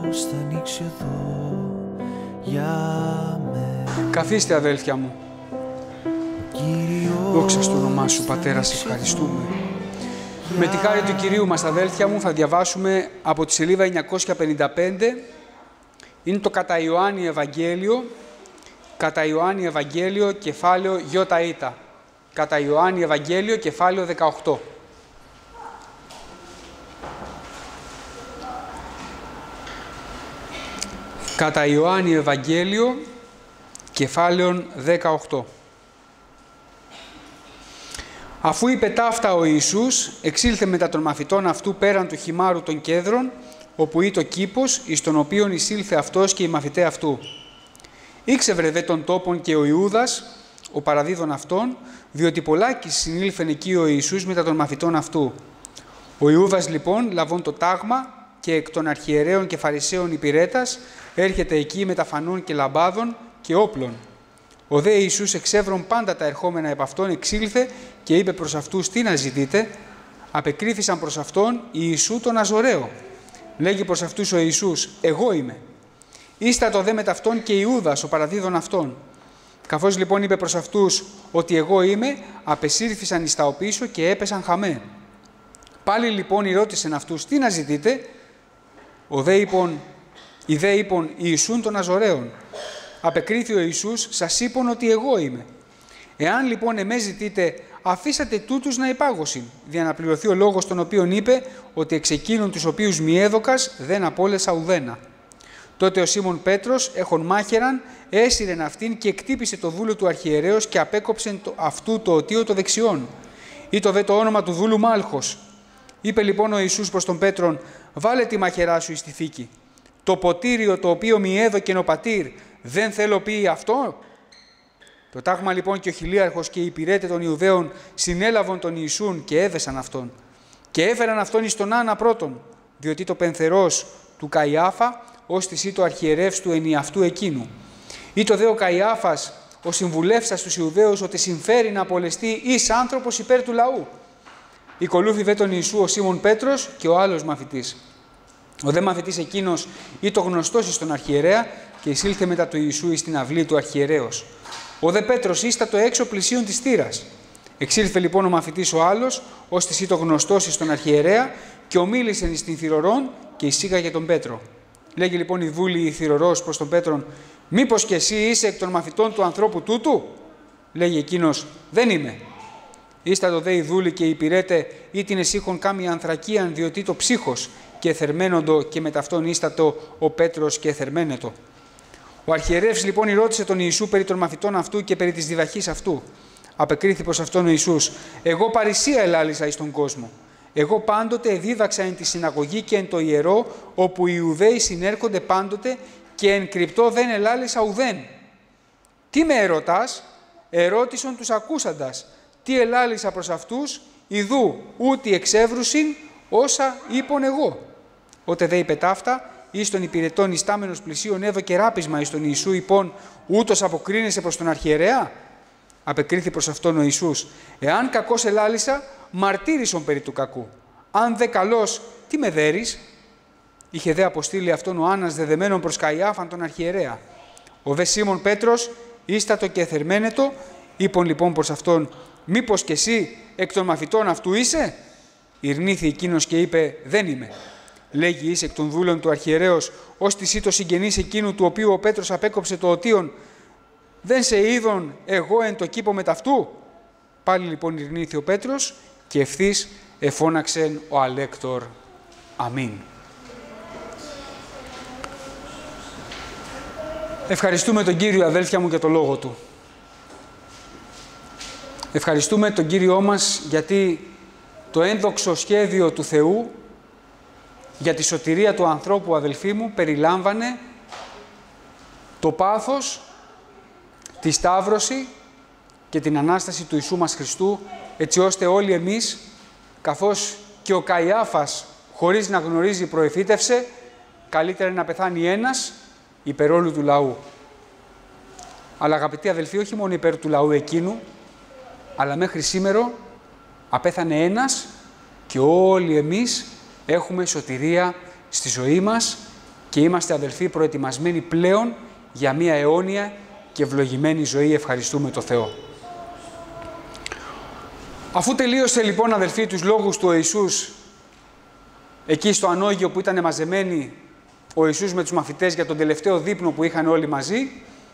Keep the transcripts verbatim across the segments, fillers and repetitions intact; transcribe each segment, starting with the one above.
φως θα ανοίξει εδώ για μένα. Καθίστε, αδέλφια μου. Δόξα στο όνομά σου, Πατέρα, σε ευχαριστούμε. Με τη χάρη του Κυρίου μας, αδέλφια μου, θα διαβάσουμε από τη σελίδα εννιακόσια πενήντα πέντε. Είναι το κατά Ιωάννη Ευαγγέλιο, κατά Ιωάννη Ευαγγέλιο, κεφάλαιο Ιώτα. Κατά Ιωάννη Ευαγγέλιο, κεφάλαιο δεκαοκτώ. Κατά Ιωάννη Ευαγγέλιο, κεφάλαιο δεκαοκτώ. Αφού είπε ταύτα ο Ιησούς, εξήλθε μετά των μαθητών αυτού πέραν του χυμάρου των κέδρων, όπου είτο κήπος, εις τον οποίον εισήλθε αυτός και οι μαθηταί αυτού. Ήξευρε δε των τόπων και ο Ιούδας, ο παραδίδων αυτών, διότι πολλάκις συνήλθεν εκεί ο Ιησούς μετά των μαθητών αυτού. Ο Ιούδας λοιπόν, λαβών το τάγμα και εκ των αρχιερέων και φαρισαίων υπηρέτας, έρχεται εκεί με τα φανών και λαμπάδων και όπλων. Ο δε Ιησούς εξεύρων πάντα τα ερχόμενα επ' αυτόν εξήλθε και είπε προς αυτούς τι να ζητείτε. Απεκρίθησαν προς αυτόν Ιησού τον Ναζωραίο. Λέγει προς αυτούς ο Ιησούς, εγώ είμαι. Ίστατο δε μετ' αυτόν και Ιούδας, ο παραδίδων αυτών. Καθώς λοιπόν είπε προς αυτούς ότι εγώ είμαι, απεσύρθησαν εις τα οπίσω και έπεσαν χαμέ. Πάλι λοιπόν ρώτησαν αυτούς τι να ζητείτε. Ο δε είπον, οι δε είπον Ιησούν των Ναζωραίων. Απεκρίθη ο Ιησούς, σας είπον ότι εγώ είμαι. Εάν λοιπόν εμέ ζητείτε, αφήσατε τούτους να υπάγωσιν, δια να πληρωθεί ο λόγος τον οποίον είπε, ότι εξ εκείνων τους οποίους μη έδωκας δεν απόλεσα ουδένα. Τότε ο Σίμων Πέτρος, έχων μάχαιραν, έσυρεν αυτήν και εκτύπησε το δούλο του αρχιερέως και απέκοψεν το, αυτού το οτίο το δεξιόν. Ήτο δε το όνομα του δούλου Μάλχος. Είπε λοιπόν ο Ιησούς προς τον Πέτρον, βάλε τη μαχαιρά σου εις τη θήκη. Το ποτήριο το οποίο μη έδωκεν ο πατήρ, δεν θέλω πει αυτό. Το τάγμα λοιπόν και ο χιλίαρχος και οι υπηρέτες των Ιουδαίων συνέλαβαν τον Ιησούν και έδεσαν αυτόν. Και έφεραν αυτόν εις τον Άννα πρώτον, διότι το πενθερός του Καϊάφα, ως της ή το αρχιερεύς του ενιαυτού εκείνου. Ή το δε ο Καϊάφας, ο συμβουλεύσας τους Ιουδαίους, ότι συμφέρει να απολεστεί εις άνθρωπος υπέρ του λαού. Οικολούθη δε τον Ιησού ο Σίμων Πέτρος και ο άλλος μαθητής. Ο δε μαθητής εκείνος ή το γνωστός εις τον αρχιερέα και εισήλθε μετά του Ιησού εις την αυλή του αρχιερέως. Ο δε Πέτρος ίστατο έξω πλησίον της θύρας. Εξήλθε λοιπόν ο μαθητής ο άλλος, ως της ή το γνωστός εις τον αρχιερέα και ομίλησεν εις την θυρωρών και εισήγαγε τον Πέτρο. Λέγει λοιπόν η δούλη η θυρωρός προς τον Πέτρον, μήπως και εσύ είσαι εκ των μαθητών του ανθρώπου τούτου. Λέγει εκείνος, δεν είμαι. Ίστατο δε η δούλη και η υπηρέτε ή την εσύχων κάμια ανθρακίαν διότι το ψύχος και εθερμένοντο και με ταυτόν ίστατο ο Πέτρος και εθερμένετο. Ο αρχιερεύς λοιπόν ρώτησε τον Ιησού περί των μαθητών αυτού και περί της διδαχής αυτού. Απεκρίθη προς αυτόν ο Ιησούς, εγώ παρησία ελάλησα εις τον κόσμο. Εγώ πάντοτε εδίδαξα εν τη συναγωγή και εν το ιερό, όπου οι Ιουδαίοι συνέρχονται πάντοτε και εν κρυπτό δεν ελάλησα ουδέν. Τι με ερωτάς, ερώτησον τους ακούσαντας. Τι ελάλησα προς αυτούς, ιδού ούτι εξεύρουσιν όσα είπον εγώ. Ότε δε είπε ταύτα, εις των υπηρετών ιστάμενος πλησίον έδωκε ράπισμα εις τον Ιησού υπόν, ούτως αποκρίνεσαι προς τον αρχιερέα. Απεκρίθη προς αυτόν ο Ιησούς, εάν κακώς ελάλησα, μαρτύρησον περί του κακού. Αν δε καλός, τι με δέρεις. Είχε δε αποστείλει αυτόν ο Άννας δεδεμένον προς Καϊάφαν τον αρχιερέα. Ο δε Σίμων Πέτρος, ίστατο και εθερμένετο, είπον λοιπόν προς αυτόν, μήπως και εσύ εκ των μαθητών αυτού είσαι. Ηρνήθη εκείνος και είπε, δεν είμαι. Λέγει είσαι εκ των δούλων του αρχιερέως, ως της ή το συγγενής εκείνου του οποίου ο Πέτρος απέκοψε το οτίον, δεν σε είδον εγώ εν το κήπο με ταυτού. Πάλι λοιπόν ηρνήθη ο Πέτρος και ευθύς εφώναξεν ο αλέκτορ. Αμήν. Ευχαριστούμε τον Κύριο, αδέλφια μου, για το λόγο Του. Ευχαριστούμε τον Κύριό μας γιατί το ένδοξο σχέδιο του Θεού για τη σωτηρία του ανθρώπου, αδελφοί μου, περιλάμβανε το πάθος, τη σταύρωση και την Ανάσταση του Ιησού μας Χριστού, έτσι ώστε όλοι εμείς, καθώς και ο Καϊάφας χωρίς να γνωρίζει προεφήτευσε, καλύτερα να πεθάνει ένας υπέρ όλου του λαού. Αλλά αγαπητοί αδελφοί, όχι μόνο υπέρ του λαού εκείνου, αλλά μέχρι σήμερα απέθανε ένας και όλοι εμείς έχουμε σωτηρία στη ζωή μας και είμαστε, αδελφοί, προετοιμασμένοι πλέον για μια αιώνια και ευλογημένη ζωή. Ευχαριστούμε το Θεό. Αφού τελείωσε λοιπόν, αδελφοί, τους λόγους του ο Ιησούς εκεί στο ανώγειο που ήταν μαζεμένοι ο Ιησούς με τους μαθητές για τον τελευταίο δείπνο που είχαν όλοι μαζί,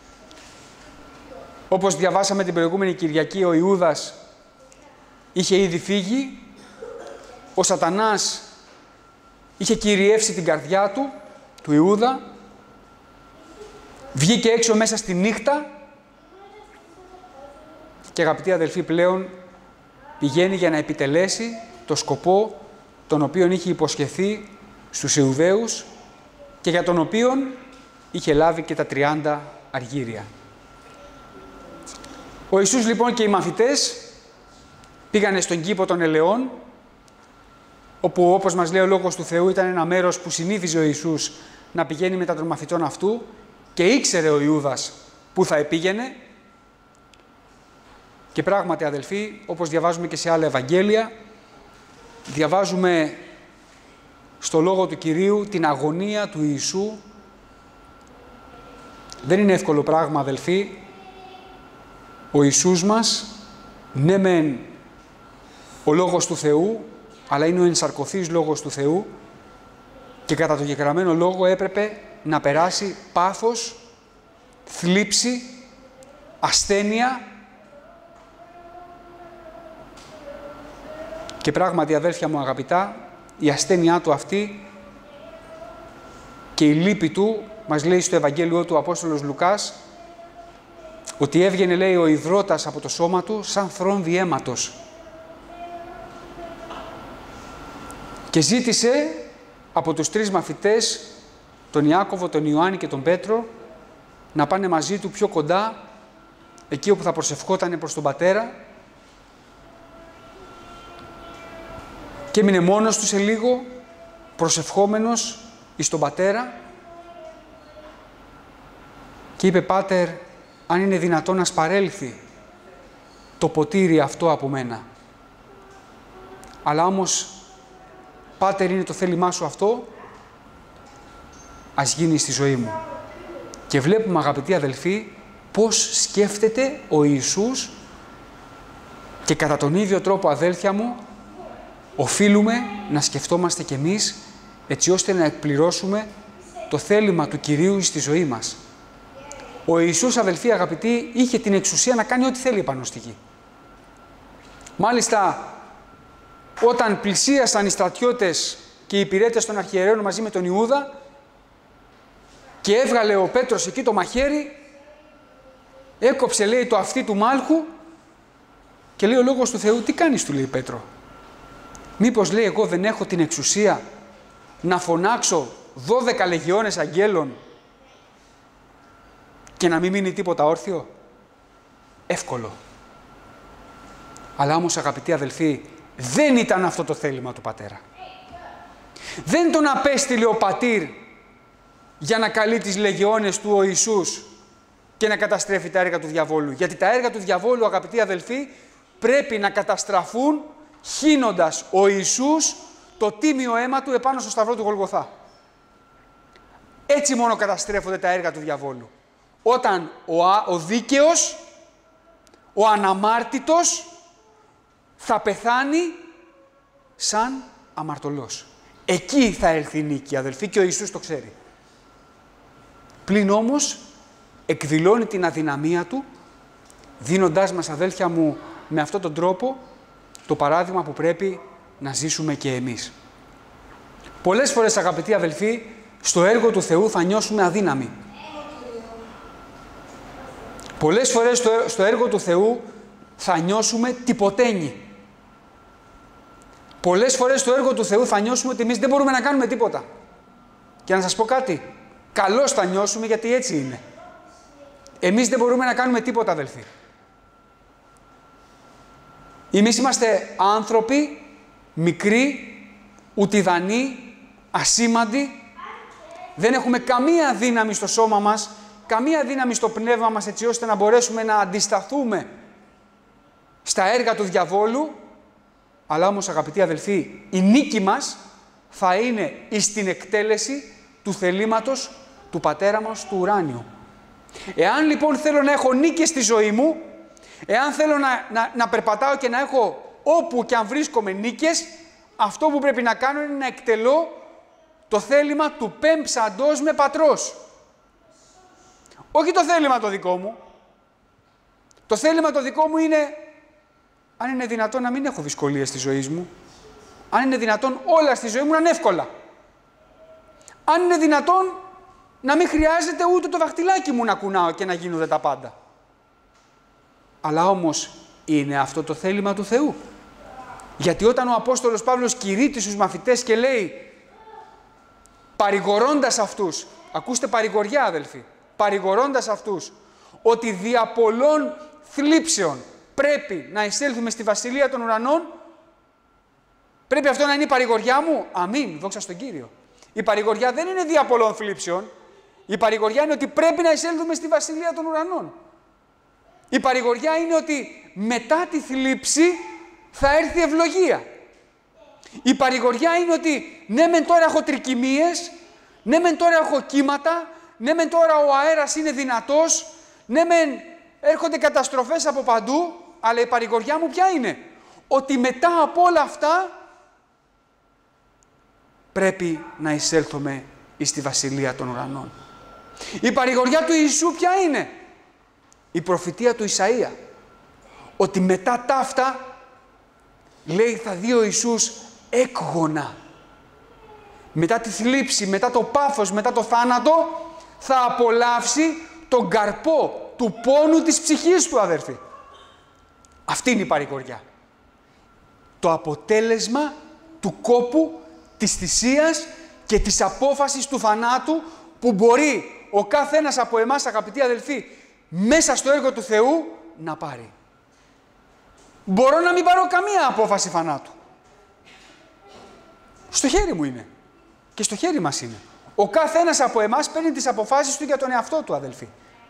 όπως διαβάσαμε την προηγούμενη Κυριακή, ο Ιούδας είχε ήδη φύγει, ο Σατανάς είχε κυριεύσει την καρδιά του, του Ιούδα, βγήκε έξω μέσα στη νύχτα και, αγαπητοί αδελφοί, πλέον πηγαίνει για να επιτελέσει το σκοπό τον οποίον είχε υποσχεθεί στους Ιουδαίους και για τον οποίον είχε λάβει και τα τριάντα αργύρια. Ο Ιησούς λοιπόν και οι μαθητές πήγανε στον κήπο των Ελαιών, όπου, όπως μας λέει ο Λόγος του Θεού, ήταν ένα μέρος που συνήθιζε ο Ιησούς να πηγαίνει μετά των μαθητών αυτού και ήξερε ο Ιούδας που θα επήγαινε. Και πράγματι, αδελφοί, όπως διαβάζουμε και σε άλλα Ευαγγέλια, διαβάζουμε στο Λόγο του Κυρίου την αγωνία του Ιησού. Δεν είναι εύκολο πράγμα, αδελφοί. Ο Ιησούς μας, ναι μεν ο Λόγος του Θεού, αλλά είναι ο ενσαρκωθής Λόγος του Θεού και κατά το γεγραμμένο λόγο έπρεπε να περάσει πάθος, θλίψη, ασθένεια και πράγματι, αδέλφια μου αγαπητά, η ασθένειά του αυτή και η λύπη του, μας λέει στο Ευαγγέλιο του ο Απόστολος Λουκάς, ότι έβγαινε, λέει, ο υδρότας από το σώμα του σαν θρόμβη αίματος. Και ζήτησε από τους τρεις μαθητές, τον Ιάκωβο, τον Ιωάννη και τον Πέτρο, να πάνε μαζί του πιο κοντά, εκεί όπου θα προσευχότανε προς τον Πατέρα, και έμεινε μόνος του σε λίγο, προσευχόμενος εις τον Πατέρα, και είπε: «Πάτερ, αν είναι δυνατόν να σπαρέλθει το ποτήρι αυτό από μένα. Αλλά όμως, Πάτερ, είναι το θέλημά σου αυτό, ας γίνει στη ζωή μου». Και βλέπουμε, αγαπητοί αδελφοί, πώς σκέφτεται ο Ιησούς και κατά τον ίδιο τρόπο, αδέλφια μου, οφείλουμε να σκεφτόμαστε κι εμείς, έτσι ώστε να εκπληρώσουμε το θέλημα του Κυρίου στη ζωή μας. Ο Ιησούς, αδελφοί αγαπητοί, είχε την εξουσία να κάνει ό,τι θέλει επάνω στη γη. Μάλιστα, όταν πλησίασαν οι στρατιώτες και οι υπηρέτες των αρχιερέων μαζί με τον Ιούδα και έβγαλε ο Πέτρος εκεί το μαχαίρι, έκοψε, λέει, το αυτί του μάλχου και λέει ο Λόγος του Θεού: «Τι κάνεις?» του λέει Πέτρο. «Μήπως», λέει, «εγώ δεν έχω την εξουσία να φωνάξω δώδεκα λεγιώνες αγγέλων και να μην μείνει τίποτα όρθιο?» Εύκολο. Αλλά όμως, αγαπητοί αδελφοί, δεν ήταν αυτό το θέλημα του Πατέρα. Δεν τον απέστειλε ο Πατήρ για να καλεί τις λεγιώνες του ο Ιησούς και να καταστρέφει τα έργα του διαβόλου. Γιατί τα έργα του διαβόλου, αγαπητοί αδελφοί, πρέπει να καταστραφούν χύνοντας ο Ιησούς το τίμιο αίμα του επάνω στο σταυρό του Γολγοθά. Έτσι μόνο καταστρέφονται τα έργα του διαβόλου. Όταν ο, ο δίκαιος, ο αναμάρτητος, θα πεθάνει σαν αμαρτωλός. Εκεί θα έλθει η νίκη, αδελφοί, και ο Ιησούς το ξέρει. Πλην όμως εκδηλώνει την αδυναμία του, δίνοντάς μας, αδέλφια μου, με αυτόν τον τρόπο το παράδειγμα που πρέπει να ζήσουμε και εμείς. Πολλές φορές, αγαπητοί αδελφοί, στο έργο του Θεού θα νιώσουμε αδύναμοι. Πολλές φορές στο έργο του Θεού θα νιώσουμε τυποτένιοι. Πολλές φορές στο έργο του Θεού θα νιώσουμε ότι εμείς δεν μπορούμε να κάνουμε τίποτα. Και να σας πω κάτι, καλώς θα νιώσουμε, γιατί έτσι είναι. Εμείς δεν μπορούμε να κάνουμε τίποτα, αδελφοί. Εμείς είμαστε άνθρωποι μικροί, ουτιδανοί, ασήμαντοι. Δεν έχουμε καμία δύναμη στο σώμα μας, καμία δύναμη στο πνεύμα μας, έτσι ώστε να μπορέσουμε να αντισταθούμε στα έργα του διαβόλου. Αλλά όμως, αγαπητοί αδελφοί, η νίκη μας θα είναι εις την εκτέλεση του θελήματος του Πατέρα μας του ουράνιου. Εάν λοιπόν θέλω να έχω νίκες στη ζωή μου, εάν θέλω να, να, να περπατάω και να έχω όπου και αν βρίσκομαι νίκες, αυτό που πρέπει να κάνω είναι να εκτελώ το θέλημα του πέμψαντος με πατρός. Όχι το θέλημα το δικό μου. Το θέλημα το δικό μου είναι, αν είναι δυνατόν να μην έχω δυσκολίες στη ζωή μου, αν είναι δυνατόν όλα στη ζωή μου να είναι εύκολα. Αν είναι δυνατόν να μην χρειάζεται ούτε το δαχτυλάκι μου να κουνάω και να γίνονται τα πάντα. Αλλά όμως είναι αυτό το θέλημα του Θεού. Γιατί όταν ο Απόστολος Παύλος κηρύττει στους μαθητές και λέει, παρηγορώντας αυτούς, ακούστε παρηγοριά αδελφοί, παρηγορώντας αυτούς, ότι δια πολλών θλίψεων πρέπει να εισέλθουμε στη Βασιλεία των Ουρανών, πρέπει αυτό να είναι η παρηγοριά μου. Αμήν, δόξα στον Κύριο. Η παρηγοριά δεν είναι δια πολλών θλίψεων. Η παρηγοριά είναι ότι πρέπει να εισέλθουμε στη Βασιλεία των Ουρανών. Η παρηγοριά είναι ότι μετά τη θλίψη θα έρθει ευλογία. Η παρηγοριά είναι ότι ναι μεν τώρα έχω τρικυμίες, ναι μεν τώρα έχω κύματα, ναι μεν τώρα ο αέρας είναι δυνατός, ναι μεν έρχονται καταστροφές από παντού, αλλά η παρηγοριά μου ποια είναι? Ότι μετά από όλα αυτά πρέπει να εισέλθουμε στη Βασιλεία των Ουρανών. Η παρηγοριά του Ιησού ποια είναι? Η προφητεία του Ισαΐα. Ότι μετά τα αυτά, λέει, θα δει ο Ιησούς έκγονα. Μετά τη θλίψη, μετά το πάθος, μετά το θάνατο, θα απολαύσει τον καρπό του πόνου της ψυχής του, αδερφοί. Αυτή είναι η παρηγοριά. Το αποτέλεσμα του κόπου, της θυσίας και της απόφασης του θανάτου που μπορεί ο κάθε ένας από εμάς, αγαπητοί αδελφοί, μέσα στο έργο του Θεού να πάρει. Μπορώ να μην πάρω καμία απόφαση θανάτου. Στο χέρι μου είναι. Και στο χέρι μας είναι. Ο κάθε ένας από εμάς παίρνει τις αποφάσεις του για τον εαυτό του, αδελφοί.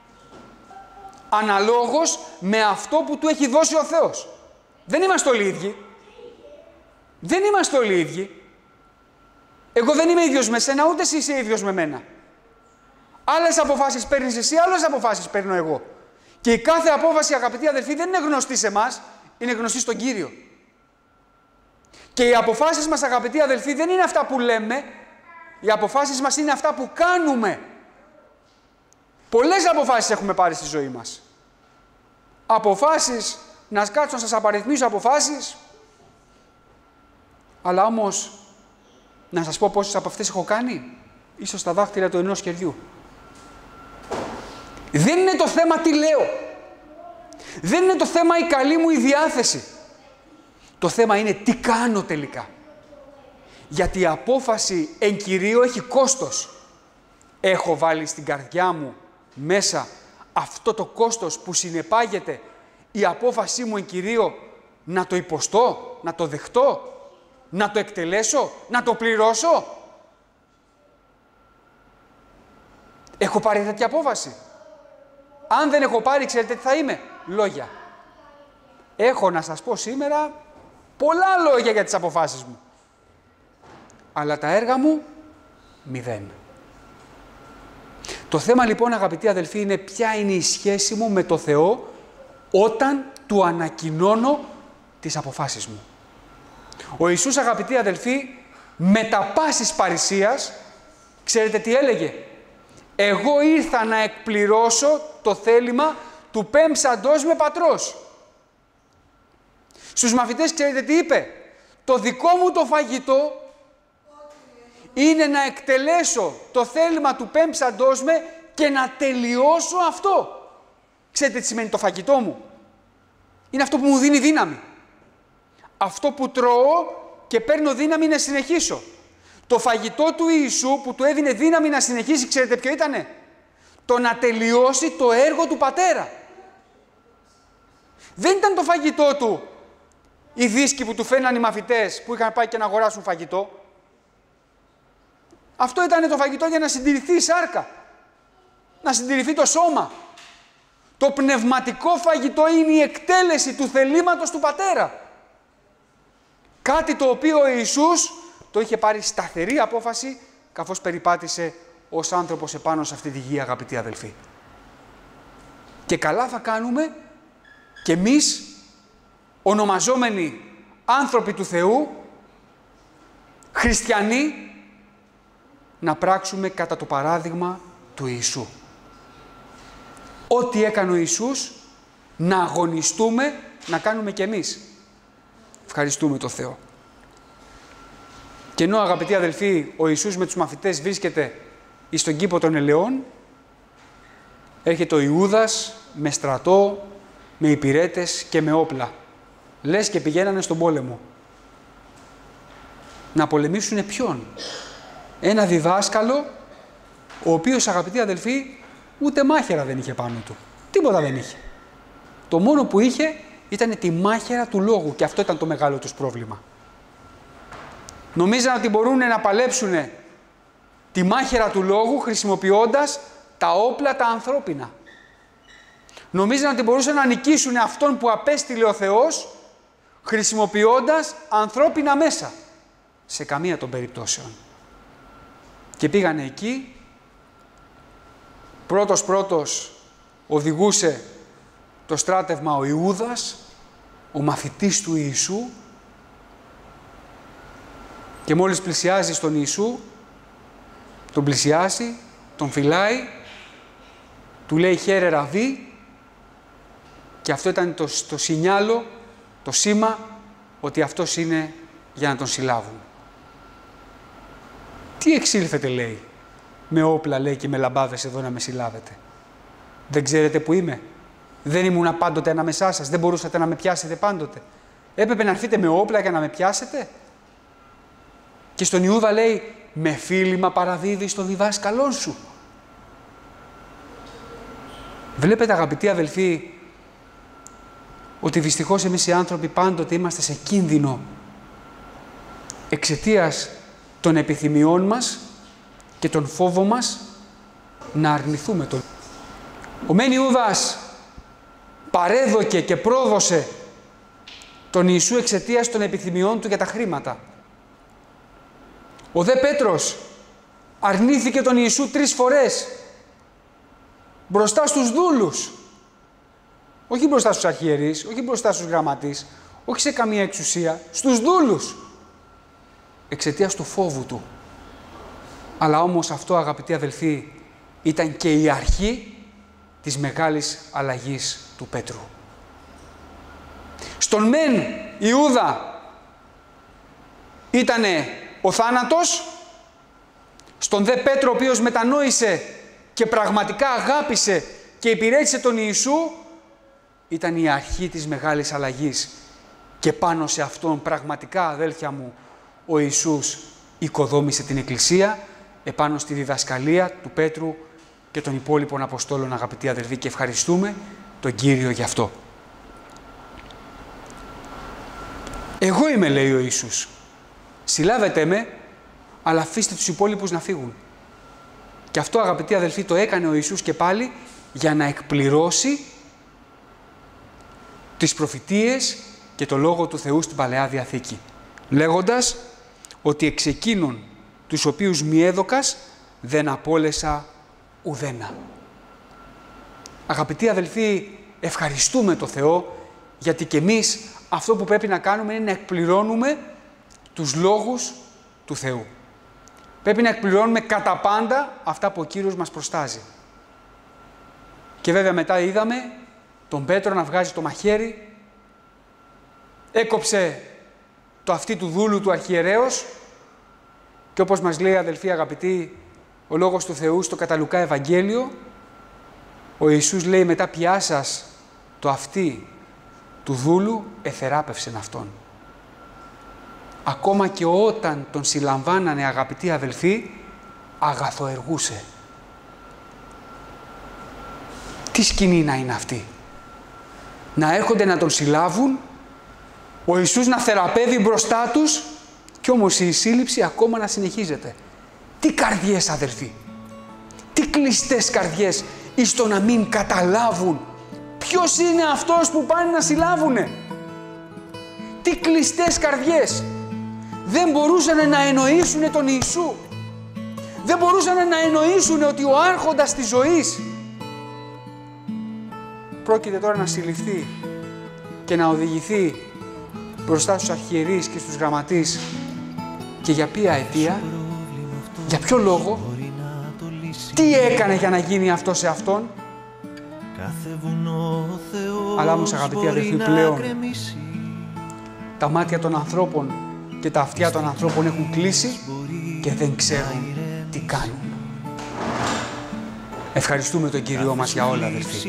Αναλόγως με αυτό που του έχει δώσει ο Θεός. Δεν είμαστε όλοι ίδιοι. Δεν είμαστε όλοι ίδιοι. Εγώ δεν είμαι ίδιος με σένα, ούτε εσύ είσαι ίδιος με μένα. Άλλες αποφάσεις παίρνεις εσύ, άλλες αποφάσεις παίρνω εγώ. Και η κάθε απόφαση, αγαπητοί αδελφοί, δεν είναι γνωστή σε εμάς, είναι γνωστή στον Κύριο. Και οι αποφάσεις μας, αγαπητοί αδελφοί, δεν είναι αυτά που λέμε, οι αποφάσεις μας είναι αυτά που κάνουμε. Πολλές αποφάσεις έχουμε πάρει στη ζωή μας. Αποφάσεις, να κάτσω να σας απαριθμίσω αποφάσεις, αλλά όμως, να σας πω πόσες από αυτές έχω κάνει, ίσως τα δάχτυλα του ενός χεριού. Δεν είναι το θέμα τι λέω. Δεν είναι το θέμα η καλή μου η διάθεση. Το θέμα είναι τι κάνω τελικά. Γιατί η απόφαση εν κυρίω έχει κόστος. Έχω βάλει στην καρδιά μου μέσα αυτό το κόστος που συνεπάγεται η απόφασή μου εν κυρίω να το υποστώ, να το δεχτώ, να το εκτελέσω, να το πληρώσω. Έχω πάρει τέτοια απόφαση. Αν δεν έχω πάρει, ξέρετε τι θα είμαι? Λόγια. Έχω να σας πω σήμερα πολλά λόγια για τις αποφάσεις μου. Αλλά τα έργα μου, μηδέν. Το θέμα λοιπόν, αγαπητοί αδελφοί, είναι ποια είναι η σχέση μου με το Θεό όταν Του ανακοινώνω τις αποφάσεις μου. Ο Ιησούς, αγαπητοί αδελφοί, με τα πάσης παρησίας, ξέρετε τι έλεγε? Εγώ ήρθα να εκπληρώσω το θέλημα του πέμψαντος με πατρός. Στους μαθητές ξέρετε τι είπε? Το δικό μου το φαγητό είναι να εκτελέσω το θέλημα του πέμψαντος με και να τελειώσω αυτό. Ξέρετε τι σημαίνει το φαγητό μου? Είναι αυτό που μου δίνει δύναμη. Αυτό που τρώω και παίρνω δύναμη να συνεχίσω. Το φαγητό του Ιησού που του έδινε δύναμη να συνεχίσει, ξέρετε ποιο ήτανε? Το να τελειώσει το έργο του Πατέρα. Δεν ήταν το φαγητό του οι δίσκοι που του φέρναν οι μαθητές που είχαν πάει και να αγοράσουν φαγητό. Αυτό ήταν το φαγητό για να συντηρηθεί η σάρκα. Να συντηρηθεί το σώμα. Το πνευματικό φαγητό είναι η εκτέλεση του θελήματος του Πατέρα. Κάτι το οποίο ο Ιησούς το είχε πάρει σταθερή απόφαση καθώς περιπάτησε ως άνθρωπος επάνω σε αυτή τη γη, αγαπητοί αδελφοί. Και καλά θα κάνουμε και εμείς, ονομαζόμενοι άνθρωποι του Θεού, χριστιανοί, να πράξουμε κατά το παράδειγμα του Ιησού. Ό,τι έκανε ο Ιησούς, να αγωνιστούμε, να κάνουμε και εμείς. Ευχαριστούμε τον Θεό. Και ενώ, αγαπητοί αδελφοί, ο Ιησούς με τους μαθητές βρίσκεται στον κήπο των ελαιών, έρχεται ο Ιούδας με στρατό, με υπηρέτες και με όπλα. Λες και πηγαίνανε στον πόλεμο. Να πολεμήσουνε ποιον? Ένα διδάσκαλο, ο οποίος, αγαπητοί αδελφοί, ούτε μάχαιρα δεν είχε πάνω του. Τίποτα δεν είχε. Το μόνο που είχε ήταν τη μάχαιρα του λόγου και αυτό ήταν το μεγάλο τους πρόβλημα. Νομίζαν ότι μπορούν να παλέψουν τη μάχαιρα του λόγου χρησιμοποιώντας τα όπλα τα ανθρώπινα. Νομίζαν ότι μπορούσαν να νικήσουν αυτόν που απέστειλε ο Θεός χρησιμοποιώντας ανθρώπινα μέσα. Σε καμία των περιπτώσεων. Και πήγανε εκεί, πρώτος πρώτος οδηγούσε το στράτευμα ο Ιούδας, ο μαθητής του Ιησού, και μόλις πλησιάζει στον Ιησού, τον πλησιάζει, τον φυλάει, του λέει «Χαίρε Ραβί», και αυτό ήταν το, το σινιάλο, το σήμα, ότι αυτός είναι για να τον συλλάβουν. Τι εξήλθετε, λέει, με όπλα, λέει, και με λαμπάδες εδώ να με συλλάβετε? Δεν ξέρετε που είμαι? Δεν ήμουνα πάντοτε ανάμεσά σας? Δεν μπορούσατε να με πιάσετε πάντοτε? Έπρεπε να έρθετε με όπλα για να με πιάσετε? Και στον Ιούδα λέει, με φίλημα παραδίδεις το διδάσκαλόν σου. Βλέπετε, αγαπητοί αδελφοί, ότι δυστυχώς εμείς οι άνθρωποι πάντοτε είμαστε σε κίνδυνο εξαιτίας των επιθυμιών μας και των φόβων μας να αρνηθούμε τον. Ο μεν Ιούδας παρέδοκε και πρόδωσε τον Ιησού εξαιτίας των επιθυμιών του για τα χρήματα. Ο δε Πέτρος αρνήθηκε τον Ιησού τρεις φορές μπροστά στους δούλους. Όχι μπροστά στους αρχιερείς, όχι μπροστά στους γραμματείς, όχι σε καμία εξουσία, στους δούλους. Εξαιτίας του φόβου του. Αλλά όμως αυτό, αγαπητοί αδελφοί, ήταν και η αρχή της μεγάλης αλλαγής του Πέτρου. Στον μεν Ιούδα ήτανε ο θάνατος, στον δε Πέτρο, ο οποίος μετανόησε και πραγματικά αγάπησε και υπηρέτησε τον Ιησού, ήταν η αρχή της μεγάλης αλλαγής. Και πάνω σε αυτόν πραγματικά, αδέλφια μου, ο Ιησούς οικοδόμησε την Εκκλησία επάνω στη διδασκαλία του Πέτρου και των υπόλοιπων Αποστόλων, αγαπητοί αδελφοί, και ευχαριστούμε τον Κύριο γι' αυτό. Εγώ είμαι, λέει ο Ιησούς. Συλλάβετε με, αλλά αφήστε τους υπόλοιπους να φύγουν. Και αυτό, αγαπητοί αδελφοί, το έκανε ο Ιησούς και πάλι για να εκπληρώσει τις προφητείες και το Λόγο του Θεού στην Παλαιά Διαθήκη. Λέγοντας ότι εξ εκείνων τους οποίους μη έδωκας δεν απόλεσα ουδένα. Αγαπητοί αδελφοί, ευχαριστούμε το Θεό, γιατί και εμείς αυτό που πρέπει να κάνουμε είναι να εκπληρώνουμε τους λόγους του Θεού. Πρέπει να εκπληρώνουμε κατά πάντα αυτά που ο Κύριος μας προστάζει. Και βέβαια μετά είδαμε τον Πέτρο να βγάζει το μαχαίρι, έκοψε το αυτί του δούλου του αρχιερέως και όπως μας λέει, αδελφοί αγαπητοί, ο Λόγος του Θεού στο κατά Λουκά Ευαγγέλιο, ο Ιησούς λέει μετά πιάσας το αυτί του δούλου εθεράπευσεν αυτόν. Ακόμα και όταν τον συλλαμβάνανε, αγαπητοί αδελφοί, αγαθοεργούσε. Τι σκηνή να είναι αυτή? Να έρχονται να τον συλλάβουν, ο Ιησούς να θεραπεύει μπροστά τους και όμως η σύλληψη ακόμα να συνεχίζεται. Τι καρδιές, αδελφοί! Τι κλειστές καρδιές εις το να μην καταλάβουν ποιος είναι αυτός που πάνε να συλλάβουνε. Τι κλειστές καρδιές! Δεν μπορούσαν να εννοήσουν τον Ιησού. δεν μπορούσαν να εννοήσουν ότι ο άρχοντας της ζωής πρόκειται τώρα να συλληφθεί και να οδηγηθεί μπροστά στους αρχιερείς και στους γραμματείς. Και για ποια αιτία, για ποιο λόγο, τι έκανε για να γίνει αυτό σε αυτόν. Αλλά όμως, αγαπητοί αδελφοί, πλέον τα μάτια των ανθρώπων και τα αυτιά των ανθρώπων έχουν κλείσει και δεν ξέρουν τι κάνουν. Ευχαριστούμε τον Κύριό μας για όλα, αδελφοί.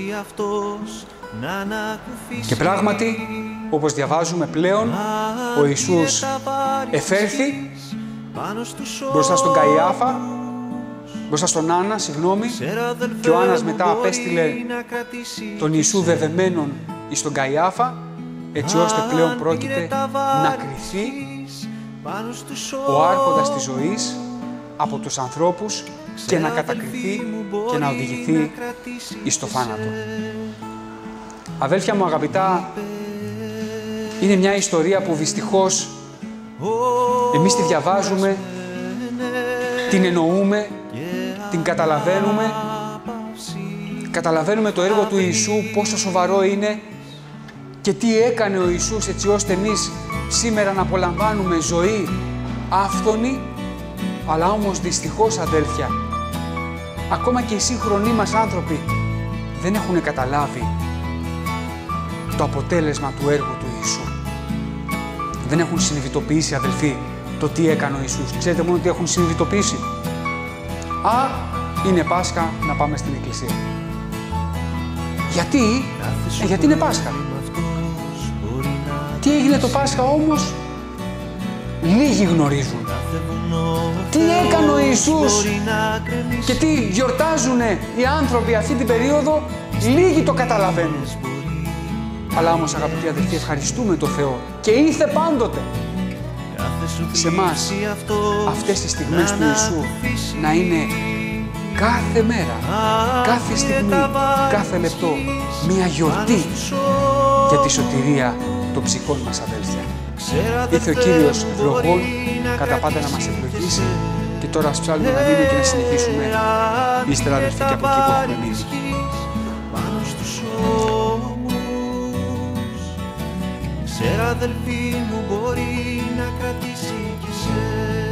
Και πράγματι, όπως διαβάζουμε πλέον, ο Ιησούς εφέρθη μπροστά στον Καϊάφα, μπροστά στον Άννα, συγγνώμη, και ο Άννας μετά απέστειλε τον Ιησού βεβαιμένον εις τον Καϊάφα, έτσι ώστε πλέον πρόκειται να κριθεί ο άρχοντας της ζωής από τους ανθρώπους και να κατακριθεί και να οδηγηθεί εις το θάνατο. Αδέλφια μου αγαπητά, είναι μια ιστορία που δυστυχώς εμείς τη διαβάζουμε, την εννοούμε, την καταλαβαίνουμε, καταλαβαίνουμε το έργο του Ιησού, πόσο σοβαρό είναι και τι έκανε ο Ιησούς έτσι ώστε εμείς σήμερα να απολαμβάνουμε ζωή άφθονη, αλλά όμως δυστυχώς, αδέλφια, ακόμα και οι σύγχρονοι μας άνθρωποι δεν έχουν καταλάβει το αποτέλεσμα του έργου του Ιησού. Δεν έχουν συνειδητοποιήσει, αδελφοί, το τι έκανε ο Ιησούς. Ξέρετε μόνο τι έχουν συνειδητοποιήσει. Α, είναι Πάσχα, να πάμε στην εκκλησία. Γιατί? Ε, γιατί είναι Πάσχα. Τι έγινε το Πάσχα όμως? Λίγοι γνωρίζουν. Τι έκανε ο Ιησούς και τι γιορτάζουν οι άνθρωποι αυτή την περίοδο, λίγοι το καταλαβαίνουν. Αλλά όμως, αγαπητοί αδελφοί, ευχαριστούμε τον Θεό και ήρθε πάντοτε σε εμάς αυτές τις στιγμές του Ιησού να είναι κάθε μέρα, κάθε στιγμή, κάθε λεπτό μια γιορτή για τη σωτηρία των ψυχών μας, αδέλφια. Ήρθε ο Κύριος ευλογών κατά πάντα να μας ευλογήσει και τώρα ας ψάλουμε να μείνουμε και να συνεχίσουμε ύστερα, αδελφοί, και από εκεί που έχουμε μείνει. Ξέρα, αδελφή μου, μπορεί να κρατήσει και σε